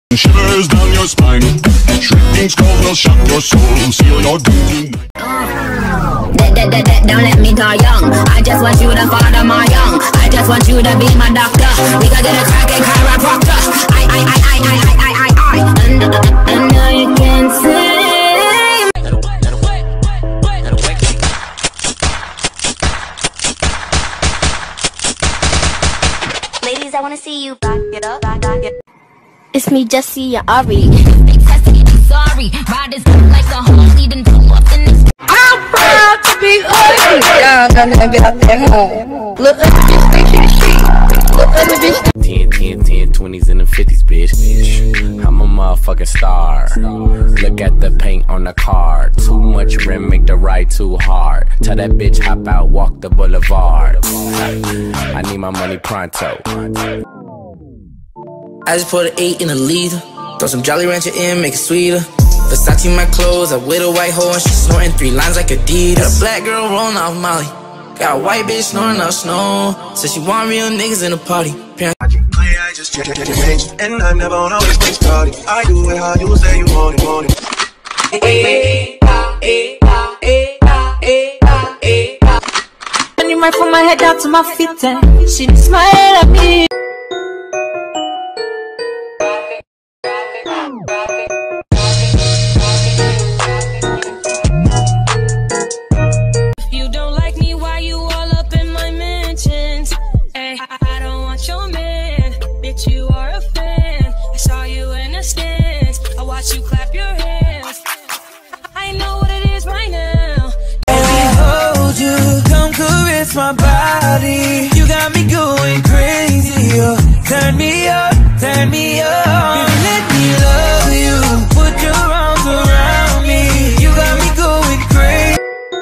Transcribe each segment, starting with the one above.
Shivers down your spine. Shrieking skulls will shock your soul. Seal your doom tonight. Don't let me die young. I just want you to father my young. I just want you to be my doctor. We gotta get a cracking chiropractor. I know you can sing. Ladies, I wanna see you back it up, back it. It's me, Jesse, Ari. Sorry, riders like the home leading to up in this. I'm proud to be ugly. Yeah, I'm gonna be out there home. Look at the bitch, think she the street. Look at the bitch. 10, 20s and the 50s, bitch. I'm a motherfucking star. Look at the paint on the car. Too much rim, make the ride too hard. Tell that bitch hop out, walk the boulevard. I need my money pronto. I just put an 8 in a liter. Throw some Jolly Rancher in, make it sweeter. Versace my clothes, I with a white hoe and she snorting 3 lines like Adidas. Got a black girl rolling off Molly. Got a white bitch snoring out snow. Said she want real niggas in the party. I just check and I'm never on always bring starting. I do it how you say you want it. Running right from my head down to my feet and she smile at me. If you don't like me, why you all up in my mentions? Hey, I don't want your man, bitch, you are a fan. I saw you in the stands, I watched you clap your hands. I know what it is right now. Let me hold you, come caress my body. You got me going crazy, oh. Turn me up, turn me up. Baby, let me love you, put your arms around me. You got me going crazy.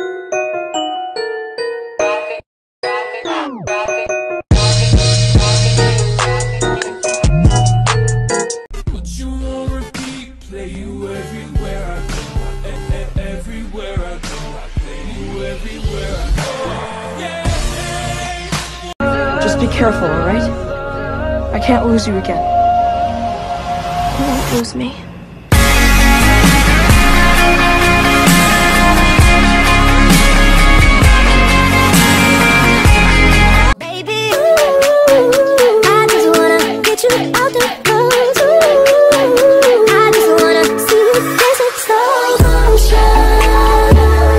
Put you on repeat, play you everywhere I go. Everywhere I go, I play you everywhere I go. Yeah. Just be careful, alright? I can't lose you again. You won't lose me. Baby, I just wanna get you out the clothes. I just wanna see you dancing slow motion.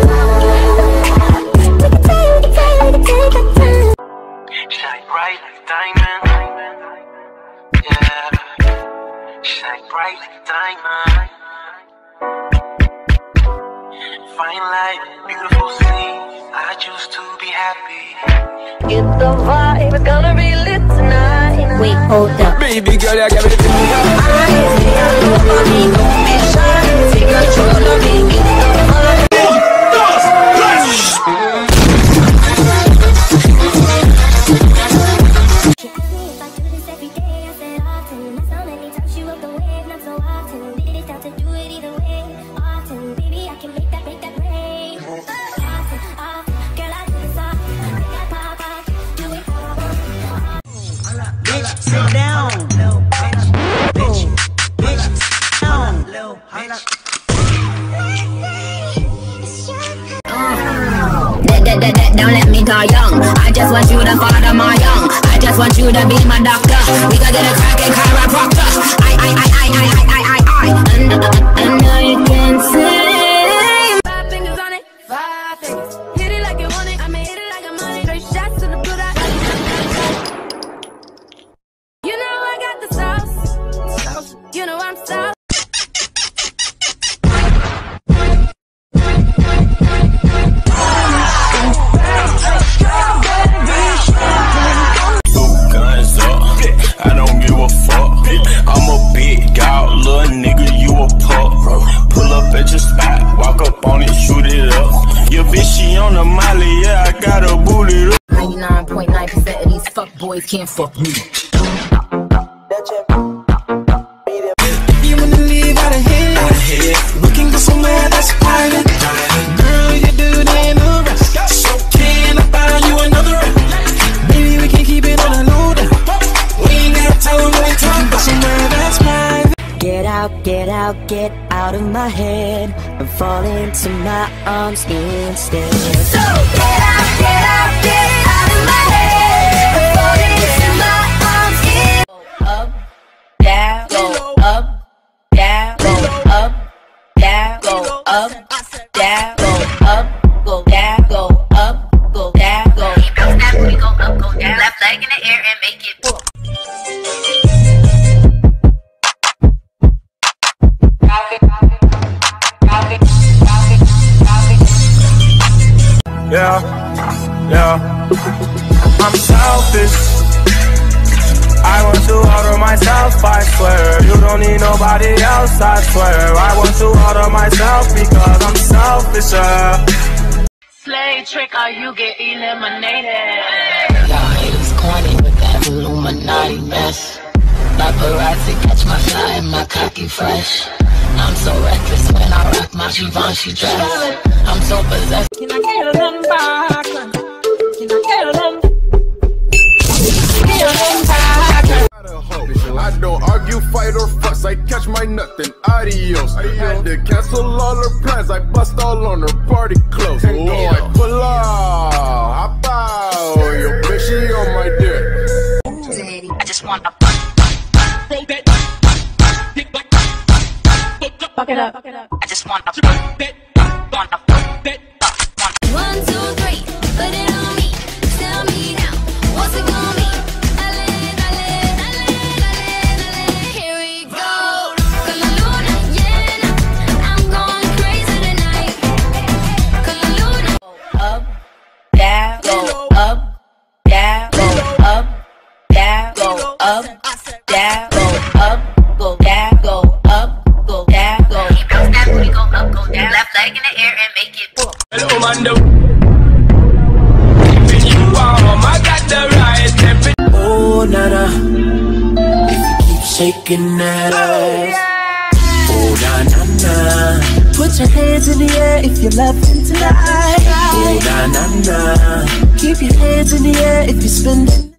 We can take our time. Shine bright like a diamond. Yeah. Shine bright like a diamond. Fine light, beautiful scene. I choose to be happy. Get the vibe, it's gonna be lit tonight. Wait, hold up. Baby girl, you got me feeling Take control of me, get the vibe. Sit down, little bitch. Bitch, sit down, little bitch. Don't let me die young. I just want you to father my young. I just want you to be my doctor. We gotta get a cracking chiropractor. I know you can sing. 5 fingers on it, 5 fingers. Hit it like you want it. I may hit it like I'm on it. 3 shots to the blue dot. You know I got the sauce. You know I'm sauce. Guns up, I don't give a fuck. I'm a big dog, little nigga, you a pup. Pull up at your spot, walk up on it, shoot it up. Your bitch, she on the molly, yeah, I got a booty up. 99.9% of these fuck boys can't fuck me. You wanna leave out of here? Looking for somewhere that's private. Girl, you do that in a rush. So can I buy you another round? Maybe we can keep it on a low down. We ain't got time, we ain't talking about somewhere that's private. Get out of my head and fall into my arms instead. So get out of my head and fall into my arms instead. Up, down, go up, down, go up, down, go up, down, go up, go down, go up, go down, go. Bounce that booty, go up, go down. Left leg in the air and make it boom. Yeah, I'm selfish. I want to order myself, I swear. You don't need nobody else, I swear. I want to order myself because I'm selfish. Slay trick or you get eliminated. Y'all haters corny with that Illuminati mess. Paparazzi catch my fly and my cocky fresh. I'm so reckless when I rock my Givenchy dress. I'm so possessed. Can I get a number? Can I get a number? I don't argue, fight or fuss. I catch my nut then adios. I had to cancel all her plans. I bust all on her party clothes. Oh, I pull up, hop out. Yo, bitch, she on my dick. I just want a Fuck it up. I just want a 1, 2, 3, put it on me. Tell me now, what's it gonna be? Here we go. Con la luna llena, I'm going crazy tonight. Con la luna. up, down, go up, down, go up, down, go up, down, go up, go down, go up, go down, go. Bounce that booty, go up, go down. Left leg in the air and make it boom. Hello, Mando. I got the right temperature. Oh, nana, if you keep shaking that ass. Oh, na-na-na, put your hands in the air if you're loving tonight. Oh, na-na-na, keep your hands in the air if you're spending.